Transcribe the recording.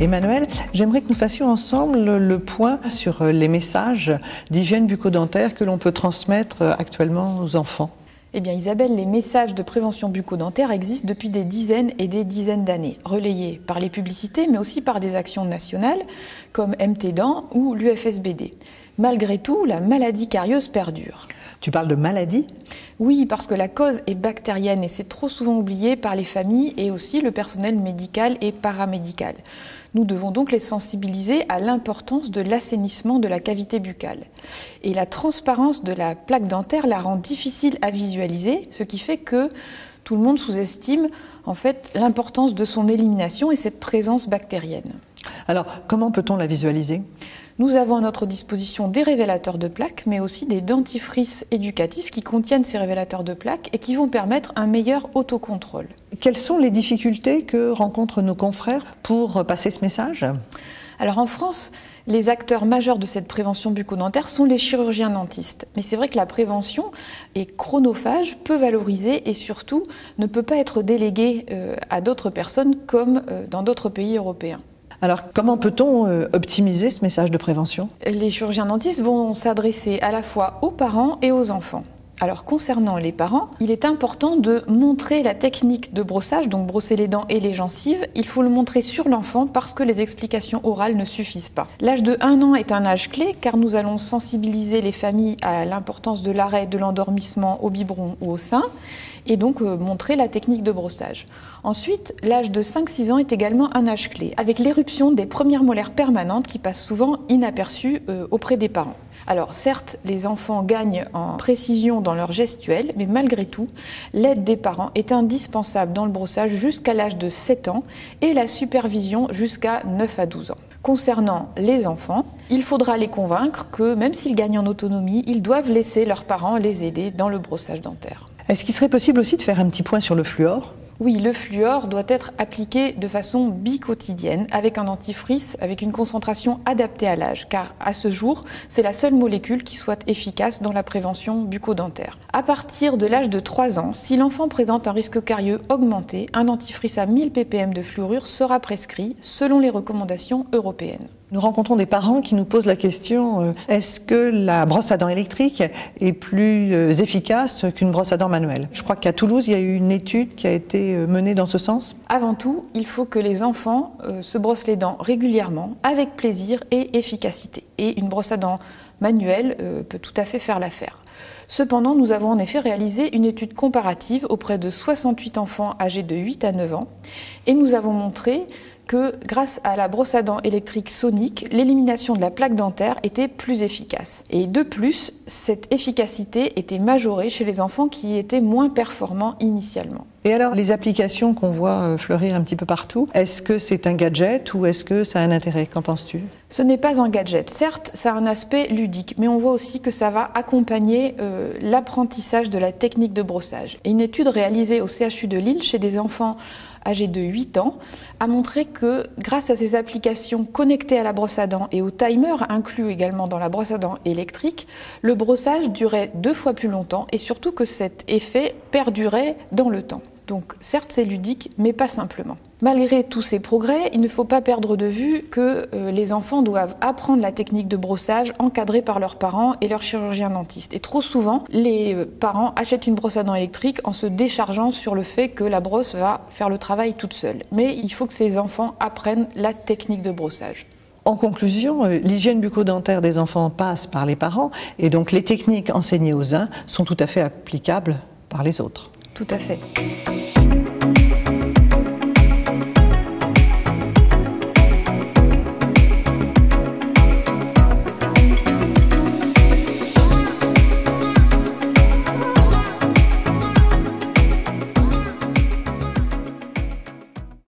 Emmanuel, j'aimerais que nous fassions ensemble le point sur les messages d'hygiène bucco-dentaire que l'on peut transmettre actuellement aux enfants. Eh bien Isabelle, les messages de prévention bucco-dentaire existent depuis des dizaines et des dizaines d'années, relayés par les publicités mais aussi par des actions nationales comme MT Dents ou l'UFSBD. Malgré tout, la maladie carieuse perdure. Tu parles de maladie ? Oui, parce que la cause est bactérienne et c'est trop souvent oublié par les familles et aussi le personnel médical et paramédical. Nous devons donc les sensibiliser à l'importance de l'assainissement de la cavité buccale. Et la transparence de la plaque dentaire la rend difficile à visualiser, ce qui fait que tout le monde sous-estime en fait l'importance de son élimination et cette présence bactérienne. Alors, comment peut-on la visualiser ? Nous avons à notre disposition des révélateurs de plaques, mais aussi des dentifrices éducatifs qui contiennent ces révélateurs de plaques et qui vont permettre un meilleur autocontrôle. Quelles sont les difficultés que rencontrent nos confrères pour passer ce message ? Alors en France, les acteurs majeurs de cette prévention bucco-dentaire sont les chirurgiens dentistes. Mais c'est vrai que la prévention est chronophage, peu valorisée et surtout ne peut pas être déléguée à d'autres personnes comme dans d'autres pays européens. Alors, comment peut-on optimiser ce message de prévention ? Les chirurgiens dentistes vont s'adresser à la fois aux parents et aux enfants. Alors, concernant les parents, il est important de montrer la technique de brossage, donc brosser les dents et les gencives. Il faut le montrer sur l'enfant parce que les explications orales ne suffisent pas. L'âge de 1 an est un âge clé car nous allons sensibiliser les familles à l'importance de l'arrêt de l'endormissement au biberon ou au sein et donc montrer la technique de brossage. Ensuite, l'âge de 5-6 ans est également un âge clé, avec l'éruption des premières molaires permanentes qui passent souvent inaperçues auprès des parents. Alors certes, les enfants gagnent en précision dans leur gestuelle, mais malgré tout, l'aide des parents est indispensable dans le brossage jusqu'à l'âge de 7 ans et la supervision jusqu'à 9 à 12 ans. Concernant les enfants, il faudra les convaincre que même s'ils gagnent en autonomie, ils doivent laisser leurs parents les aider dans le brossage dentaire. Est-ce qu'il serait possible aussi de faire un petit point sur le fluor ? Oui, le fluor doit être appliqué de façon biquotidienne avec un dentifrice avec une concentration adaptée à l'âge, car à ce jour, c'est la seule molécule qui soit efficace dans la prévention bucco-dentaire. À partir de l'âge de 3 ans, si l'enfant présente un risque carieux augmenté, un dentifrice à 1000 ppm de fluorure sera prescrit selon les recommandations européennes. Nous rencontrons des parents qui nous posent la question est-ce que la brosse à dents électrique est plus efficace qu'une brosse à dents manuelle ? Je crois qu'à Toulouse, il y a eu une étude qui a été menée dans ce sens. Avant tout, il faut que les enfants se brossent les dents régulièrement, avec plaisir et efficacité. Et une brosse à dents manuelle peut tout à fait faire l'affaire. Cependant, nous avons en effet réalisé une étude comparative auprès de 68 enfants âgés de 8 à 9 ans et nous avons montré que grâce à la brosse à dents électrique sonique, l'élimination de la plaque dentaire était plus efficace. Et de plus, cette efficacité était majorée chez les enfants qui étaient moins performants initialement. Et alors, les applications qu'on voit fleurir un petit peu partout, est-ce que c'est un gadget ou est-ce que ça a un intérêt ? Qu'en penses-tu ? Ce n'est pas un gadget. Certes, ça a un aspect ludique, mais on voit aussi que ça va accompagner l'apprentissage de la technique de brossage. Et une étude réalisée au CHU de Lille chez des enfants âgés de 8 ans a montré que grâce à ces applications connectées à la brosse à dents et au timer inclus également dans la brosse à dents électrique, le brossage durait 2 fois plus longtemps et surtout que cet effet perdurait dans le temps. Donc certes c'est ludique, mais pas simplement. Malgré tous ces progrès, il ne faut pas perdre de vue que les enfants doivent apprendre la technique de brossage encadrée par leurs parents et leurs chirurgiens dentistes. Et trop souvent, les parents achètent une brosse à dents électrique en se déchargeant sur le fait que la brosse va faire le travail toute seule. Mais il faut que ces enfants apprennent la technique de brossage. En conclusion, l'hygiène bucco-dentaire des enfants passe par les parents et donc les techniques enseignées aux uns sont tout à fait applicables par les autres. Tout à fait.